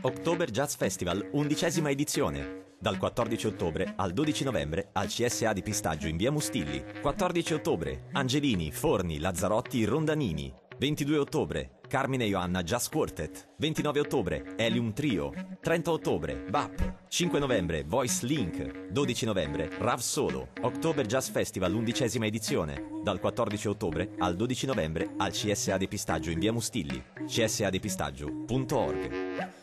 Oktober Jazz Festival, 11ª edizione. Dal 14 ottobre al 12 novembre al CSA di Pistaggio in via Mustilli. 14 ottobre, Angelini, Forni, Lazzarotti, Rondanini. 22 ottobre, Carmine Joanna Jazz Quartet. 29 ottobre, Helium Trio. 30 ottobre, BAP. 5 novembre, Voice Link. 12 novembre, Rav Solo. Oktober Jazz Festival, 11ª edizione. Dal 14 ottobre al 12 novembre al CSA di Pistaggio in via Mustilli. csadepistaggio.org.